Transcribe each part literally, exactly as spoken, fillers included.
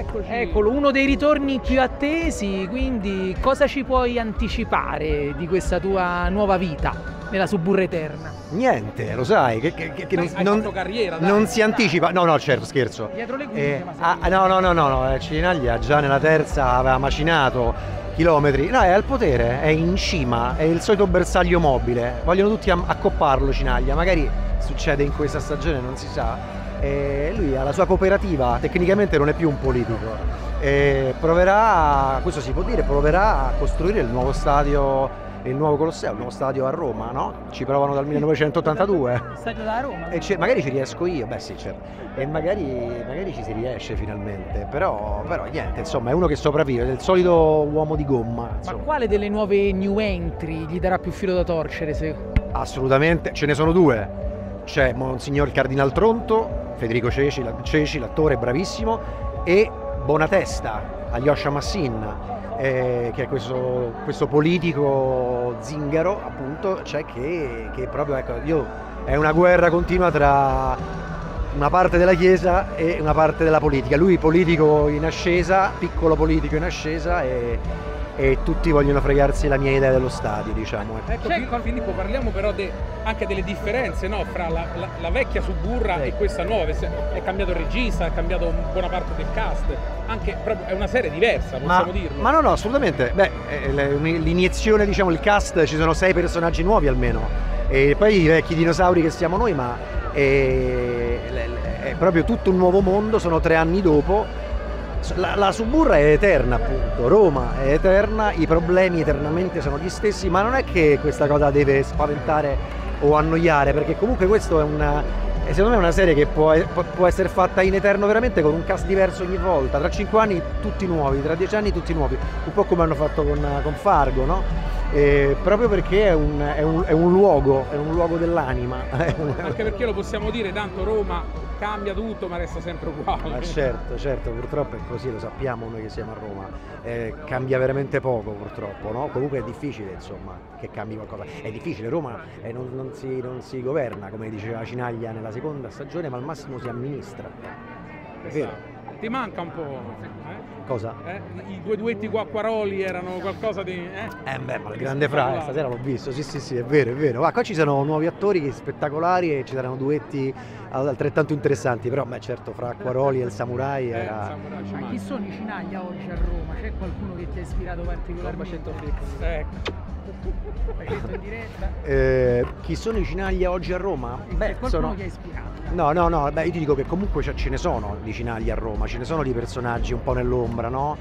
eccoci. Eccolo, uno dei ritorni più attesi, quindi cosa ci puoi anticipare di questa tua nuova vita nella Suburra Eterna? Niente, lo sai, che, che, che non, Hai non, fatto carriera, dai. non si anticipa. No, no, certo, scherzo. Dietro le quinte, Eh, ma ah, sei- no, no, no, no, no, eh, Cirinaglia già nella terza aveva macinato chilometri. No, è al potere, è in cima, è il solito bersaglio mobile. Vogliono tutti am- accopparlo Cinaglia, magari succede in questa stagione, non si sa. E lui ha la sua cooperativa, tecnicamente non è più un politico. E proverà, questo si può dire, proverà a costruire il nuovo stadio, il nuovo Colosseo, il nuovo stadio a Roma, no? Ci provano dal millenovecentottantadue. Stadio da Roma. E c'è- magari ci riesco io, beh sì certo, e magari, magari ci si riesce finalmente, però, però niente, insomma è uno che sopravvive, è il solito uomo di gomma, Ma insomma. quale delle nuove new entry gli darà più filo da torcere? Se... Assolutamente, ce ne sono due, c'è Monsignor Cardinal Tronto, Federico Ceci, la- Ceci, l'attore bravissimo, e Bonatesta, Alyosha Massin, eh, che è questo, questo politico zingaro appunto, cioè che, che proprio, ecco, io, è una guerra continua tra una parte della Chiesa e una parte della politica. Lui politico in ascesa, piccolo politico in ascesa, e, e tutti vogliono fregarsi la mia idea dello stadio, diciamo. ecco. Ecco, C'è Fi- qual- Filippo, parliamo però de- anche delle differenze, no? Fra la, la- la vecchia Suburra Sì. e questa nuova. Se- È cambiato il regista, è cambiato buona parte del cast, anche proprio, è una serie diversa, possiamo Ma, dirlo. ma no, no, assolutamente. Beh, eh, le- l'iniezione, diciamo, il cast, ci sono sei personaggi nuovi almeno. E poi i vecchi dinosauri che siamo noi, ma eh, le- le- è proprio tutto un nuovo mondo, sono tre anni dopo. La, la Suburra è eterna, appunto, Roma è eterna, i problemi eternamente sono gli stessi, ma non è che questa cosa deve spaventare o annoiare, perché comunque questo è una, è secondo me una serie che può, può- può essere fatta in eterno veramente con un cast diverso ogni volta, tra cinque anni tutti nuovi, tra dieci anni tutti nuovi, un po' come hanno fatto con, con Fargo, no? Eh, proprio perché è un, è un- è un luogo, è un luogo dell'anima. Anche perché lo possiamo dire, tanto Roma cambia tutto ma resta sempre uguale. Ma certo, certo, purtroppo è così, lo sappiamo noi che siamo a Roma, eh, cambia veramente poco purtroppo, no? Comunque è difficile, insomma, che cambi qualcosa. È difficile, Roma eh, non, non si, non si governa, come diceva Cinaglia nella seconda stagione, ma al massimo si amministra. È vero. Esatto. Ti manca un po', eh? Cosa? Eh? I due duetti qua Acquaroli erano qualcosa di... Eh, Eh beh, ma il grande Fra, stasera l'ho visto, sì sì sì, è vero, è vero. Ma qua ci sono nuovi attori spettacolari e ci saranno duetti altrettanto interessanti, però beh certo Fra Acquaroli e il Samurai Eh, era... Samurai ci Ma chi manca. sono i Cinaglia oggi a Roma? C'è qualcuno che ti ha ispirato particolarmente? Ecco. L'hai detto in diretta? Eh, chi sono i Cinaglia oggi a Roma? C'è Beh, qualcuno sono... che ha ispirato? No, no, no, beh, io ti dico che comunque ce ce ne sono di Cinaglia a Roma, ce ne sono di personaggi un po' nell'ombra, no?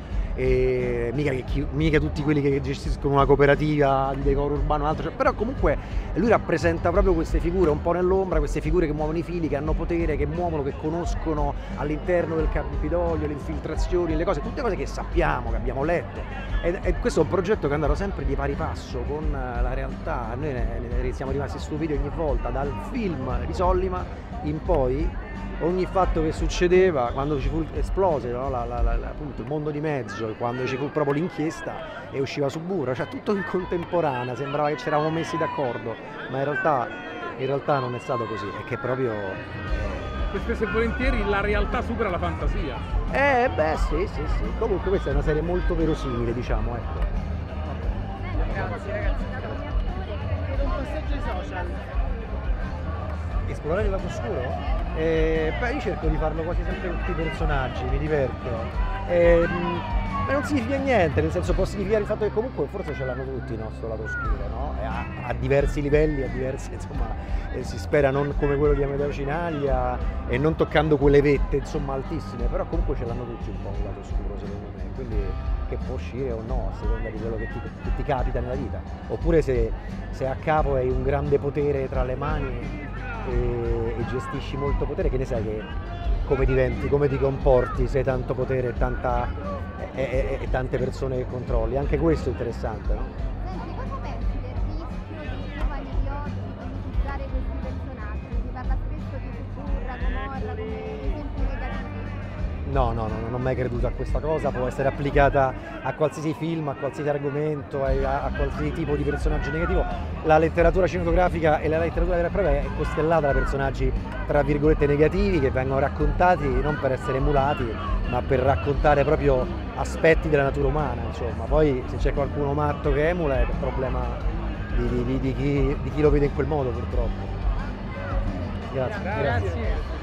E mica, che chi- mica tutti quelli che gestiscono una cooperativa di decoro urbano, altro, cioè, però comunque lui rappresenta proprio queste figure un po' nell'ombra, queste figure che muovono i fili, che hanno potere, che muovono, che conoscono all'interno del Campidoglio, le infiltrazioni, le cose, tutte cose che sappiamo, che abbiamo letto. E, e questo è un progetto che è andato sempre di pari passo con la realtà. Noi ne, ne siamo rimasti stupiti ogni volta, dal film di Sollima in poi, ogni fatto che succedeva, quando ci fu esplose, no? la, la, la, appunto, il mondo di mezzo, quando ci fu proprio l'inchiesta e usciva Suburra, cioè tutto in contemporanea, sembrava che ci eravamo messi d'accordo, ma in realtà, in realtà non è stato così, è che proprio... E spesso e volentieri la realtà supera la fantasia. Eh beh sì sì sì, comunque questa è una serie molto verosimile, diciamo, ecco. Grazie ragazzi. Per un passaggio ai social. Esplorare il lato oscuro? Eh, beh, io cerco di farlo quasi sempre con tutti i personaggi, mi diverto. Ehm, ma non significa niente, nel senso può significare il fatto che comunque forse ce l'hanno tutti il nostro lato oscuro, no? E a, a diversi livelli, a diversi, insomma, eh, si spera non come quello di Amedeo Cinaglia e non toccando quelle vette, insomma, altissime, però comunque ce l'hanno tutti un po' un lato oscuro, secondo me, quindi che può uscire o no, a seconda di quello che ti, che ti capita nella vita. Oppure se, se a capo hai un grande potere tra le mani e, e gestisci molto potere, che ne sai che come diventi, come ti comporti se hai tanto potere e, tanta, e, e, e tante persone che controlli. Anche questo è interessante, no? Senti, cosa pensi del rischio dei giovani di oggi di utilizzare questi personaggi? Si parla spesso di Suburra, Gomorra come esempi negativi. No, no, no, non ho mai creduto a questa cosa, può essere applicata a qualsiasi film, a qualsiasi argomento, a, a qualsiasi tipo di personaggio negativo. La letteratura cinematografica e la letteratura vera e propria è costellata da personaggi, tra virgolette, negativi, che vengono raccontati non per essere emulati, ma per raccontare proprio aspetti della natura umana, insomma. Poi se c'è qualcuno matto che emula è il problema di, di, di, di, chi, di chi lo vede in quel modo, purtroppo. Grazie. Grazie.